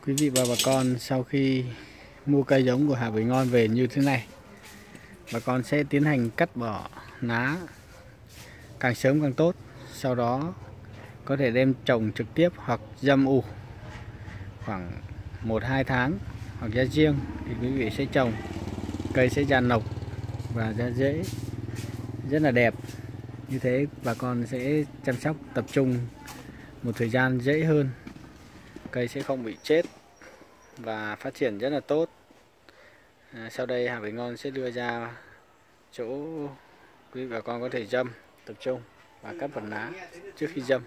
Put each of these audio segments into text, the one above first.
Quý vị và bà con, sau khi mua cây giống của Hà Bưởi Ngon về như thế này, bà con sẽ tiến hành cắt bỏ lá càng sớm càng tốt. Sau đó có thể đem trồng trực tiếp hoặc dâm ủ khoảng 1-2 tháng hoặc ra riêng thì quý vị sẽ trồng, cây sẽ ra nọc và ra rễ rất là đẹp. Như thế bà con sẽ chăm sóc tập trung một thời gian dễ hơn, cây sẽ không bị chết và phát triển rất là tốt. Sau đây Hà Bưởi Ngon sẽ đưa ra chỗ quý vị bà con có thể dâm tập trung và cắt phần lá trước khi dâm.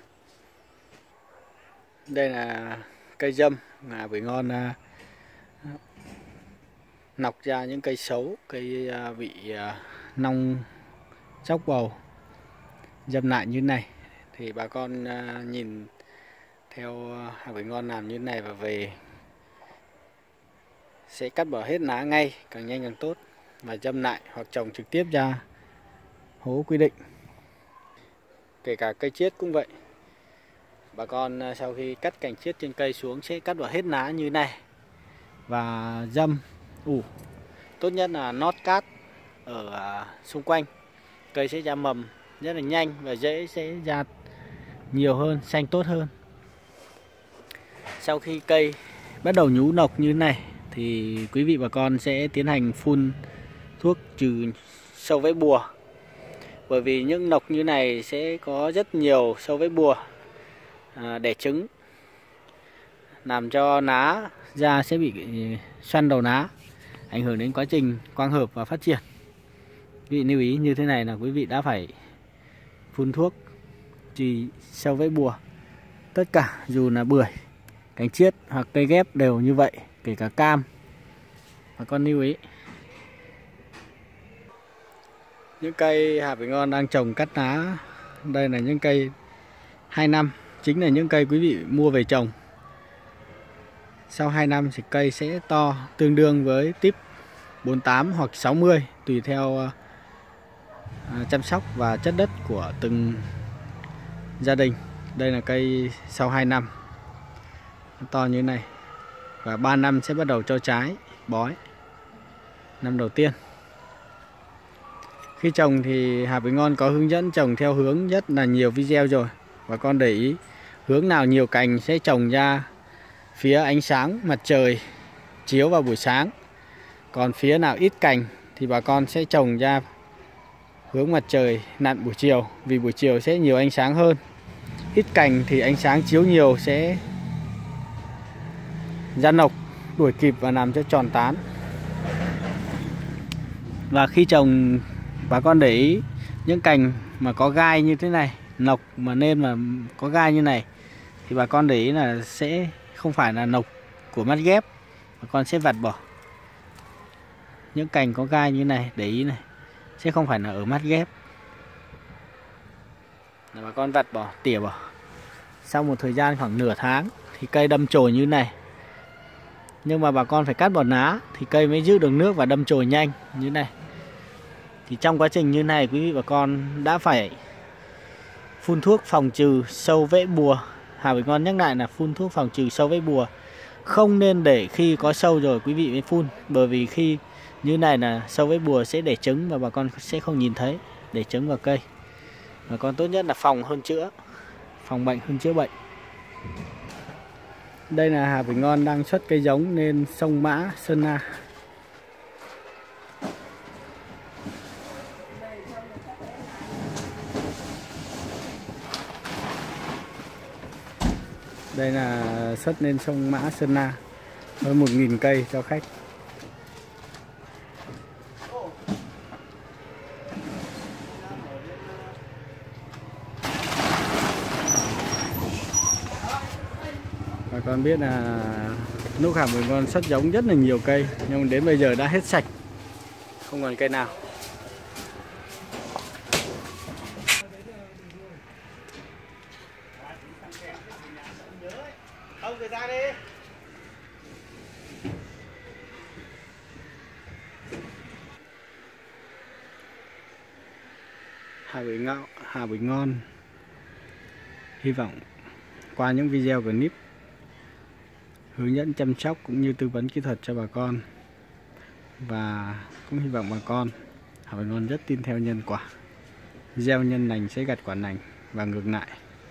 Đây là cây dâm Hà Bưởi Ngon nọc ra những cây xấu, cây bị nong chóc bầu, dâm lại như này thì bà con nhìn theo Hà Bưởi Ngon làm như này và về sẽ cắt bỏ hết lá ngay, càng nhanh càng tốt, và dâm lại hoặc trồng trực tiếp ra hố quy định. Kể cả cây chiết cũng vậy, bà con sau khi cắt cành chiết trên cây xuống sẽ cắt bỏ hết lá như này và dâm ủ. Tốt nhất là nót cát ở xung quanh, cây sẽ ra mầm rất là nhanh và rễ sẽ ra nhiều hơn, xanh tốt hơn. Sau khi cây bắt đầu nhú nọc như này thì quý vị bà con sẽ tiến hành phun thuốc trừ sâu vẽ bùa. Bởi vì những nọc như này sẽ có rất nhiều sâu vẽ bùa đẻ trứng, làm cho lá da sẽ bị xoăn đầu lá, ảnh hưởng đến quá trình quang hợp và phát triển. Quý vị lưu ý như thế này là quý vị đã phải phun thuốc trừ sâu vẽ bùa. Tất cả dù là bưởi, cành chiết hoặc cây ghép đều như vậy, kể cả cam. Bà con lưu ý. Những cây Hà Bưởi Ngon đang trồng cắt lá, đây là những cây 2 năm, chính là những cây quý vị mua về trồng. Sau 2 năm thì cây sẽ to, tương đương với tip 48 hoặc 60 tùy theo chăm sóc và chất đất của từng gia đình. Đây là cây sau 2 năm to như thế này, và 3 năm sẽ bắt đầu cho trái bói, năm đầu tiên. Khi trồng thì Hà Bưởi Ngon có hướng dẫn trồng theo hướng rất là nhiều video rồi. Bà con để ý, hướng nào nhiều cành sẽ trồng ra phía ánh sáng mặt trời chiếu vào buổi sáng. Còn phía nào ít cành thì bà con sẽ trồng ra hướng mặt trời lặn buổi chiều, vì buổi chiều sẽ nhiều ánh sáng hơn. Ít cành thì ánh sáng chiếu nhiều sẽ ra nọc, đuổi kịp và làm cho tròn tán. Và khi trồng, bà con để ý những cành mà có gai như thế này, nọc mà nên mà có gai như này thì bà con để ý là sẽ không phải là nọc của mắt ghép, bà con sẽ vặt bỏ. Những cành có gai như này, để ý này, sẽ không phải là ở mắt ghép, là bà con vặt bỏ, tỉa bỏ. Sau một thời gian khoảng nửa tháng thì cây đâm chồi như này, nhưng mà bà con phải cắt bỏ lá thì cây mới giữ được nước và đâm chồi nhanh như này. Thì trong quá trình như này quý vị bà con đã phải phun thuốc phòng trừ sâu vẽ bùa. Hà Bưởi Ngon nhắc lại là phun thuốc phòng trừ sâu vẽ bùa. Không nên để khi có sâu rồi quý vị mới phun, bởi vì khi như này là sâu vẽ bùa sẽ đẻ trứng và bà con sẽ không nhìn thấy, đẻ trứng vào cây. Bà con tốt nhất là phòng hơn chữa, phòng bệnh hơn chữa bệnh. Đây là Hà Bưởi Ngon đang xuất cây giống lên sông Mã, Sơn La. Đây là xuất lên sông Mã, Sơn La, hơn 1.000 cây cho khách. Bà con biết là lúc Hà Bưởi Ngon xuất giống rất là nhiều cây, nhưng đến bây giờ đã hết sạch, không còn cây nào. Hà Bưởi Ngon hy vọng qua những video clip hướng dẫn chăm sóc cũng như tư vấn kỹ thuật cho bà con. Và cũng hy vọng bà con Hà Bình Ngon rất tin theo nhân quả, gieo nhân lành sẽ gặt quả lành và ngược lại.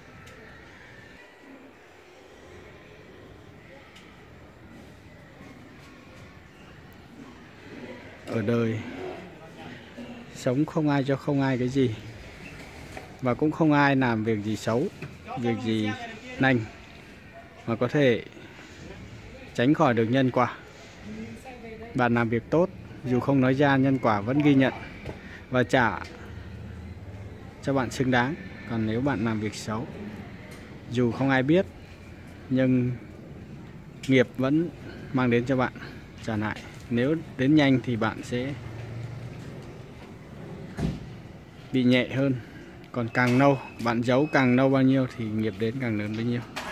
Ở đời sống không ai cho không ai cái gì, và cũng không ai làm việc gì xấu, việc gì lành mà có thể tránh khỏi được nhân quả. Bạn làm việc tốt, dù không nói ra, nhân quả vẫn ghi nhận và trả cho bạn xứng đáng. Còn nếu bạn làm việc xấu, dù không ai biết, nhưng nghiệp vẫn mang đến cho bạn trả lại. Nếu đến nhanh thì bạn sẽ bị nhẹ hơn, còn càng lâu bạn giấu càng lâu bao nhiêu thì nghiệp đến càng lớn bấy nhiêu.